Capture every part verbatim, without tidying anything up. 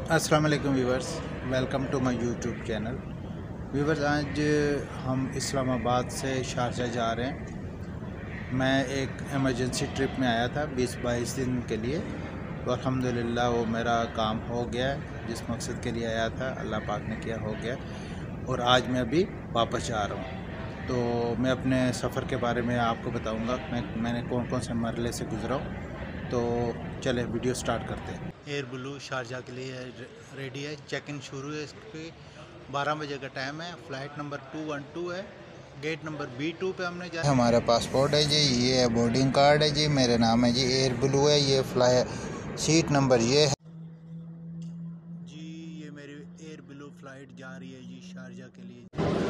अस्सलाम वालेकुम viewers, welcome to my YouTube channel. Viewers, आज हम इस्लामाबाद से शारजा जा रहे हैं। मैं एक एमरजेंसी ट्रिप में आया था बीस बाईस दिन के लिए, तो अल्हम्दुलिल्लाह वो मेरा काम हो गया। जिस मकसद के लिए आया था अल्लाह पाक ने किया, हो गया। और आज मैं अभी वापस जा रहा हूँ, तो मैं अपने सफ़र के बारे में आपको बताऊँगा मैं मैंने कौन कौन से मरहले से गुज़रा हूँ। तो चले वीडियो स्टार्ट करते हैं। एयर ब्लू शारजा के लिए रेडी है, चेक इन शुरू है। इसके बारह बजे का टाइम है। Flight number two one two है, गेट नंबर बी टू पे हमने जाना। हमारा पासपोर्ट है जी, ये है बोर्डिंग कार्ड है जी, मेरे नाम है जी, एयर ब्लू है, ये फ्लाई सीट नंबर ये है जी। ये मेरी एयर ब्लू फ़्लाइट जा रही है जी शारजा के लिए।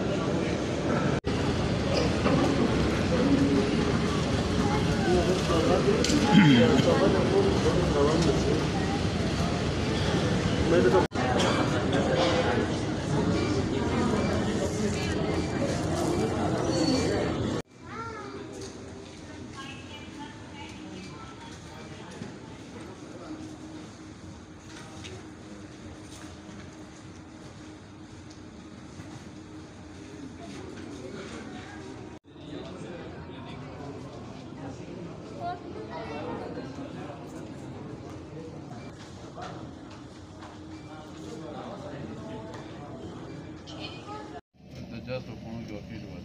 Just to phone your feet with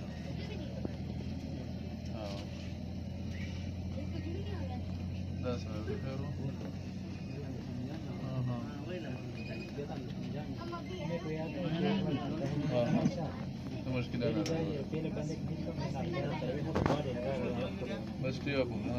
हाँ दस बजे फिर हाँ हाँ हाँ हाँ तो मुश्किल है बस ठीक है।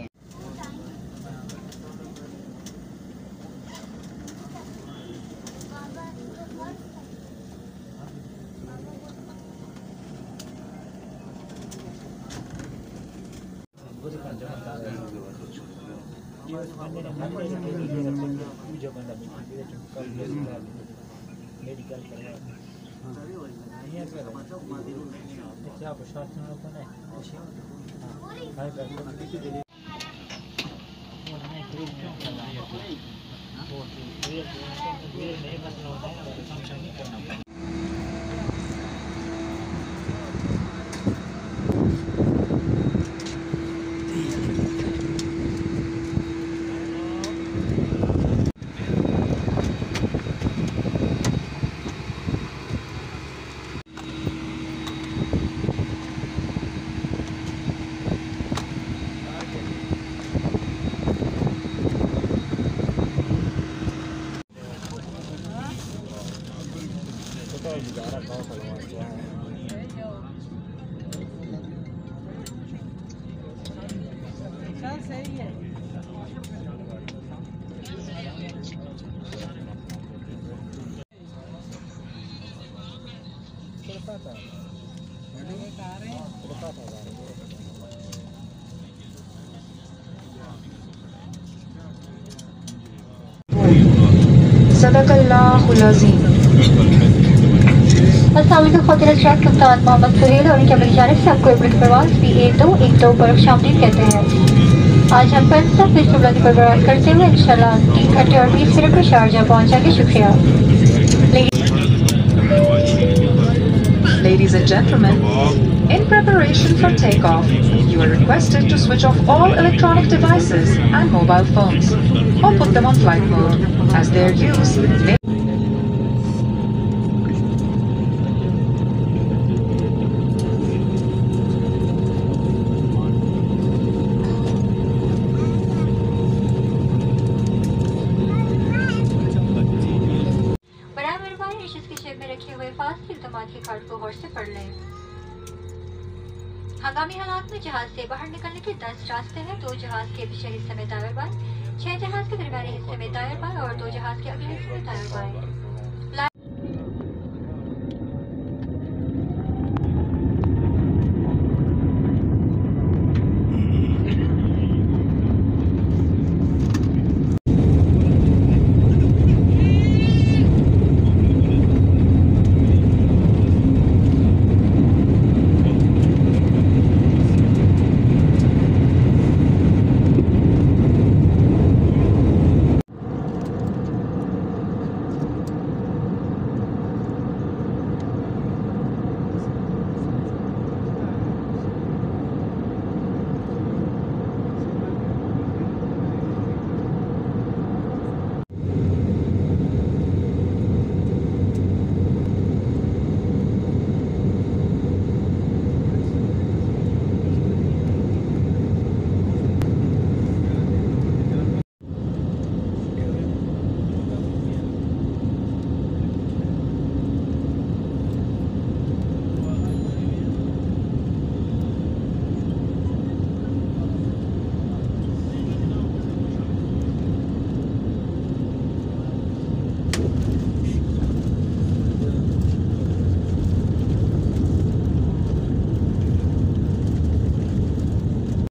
सदक़ल्लाहुल अज़ीम। अस्सलामुअलैकुम ख़ातिन हज़रात, कप्तान मोहम्मद सुहेल और उनके अपनी जानिब से आपको एयरपोर्ट परवाज़ पी एक दो एक दो पर खुशामदीद कहते हैं। आज हम पंद्रह फीसद बुलंदी पर परवाज़ करते हुए इंशाल्लाह तीन घंटे और बीस मिनट में शारजा पहुँचाएंगे। शुक्रिया। Ladies and gentlemen, in preparation for takeoff, you are requested to switch off all electronic devices and mobile phones, or put them on flight mode, as their use may के card को गौर से पढ़ लें। हंगामी हालात में जहाज से बाहर निकलने के दस रास्ते हैं। दो जहाज के पीछे हिस्से में दायर बाएं, छह जहाज के दरमियानी हिस्से में दायर बाएं और दो जहाज के अगले हिस्से में दायर बाएं।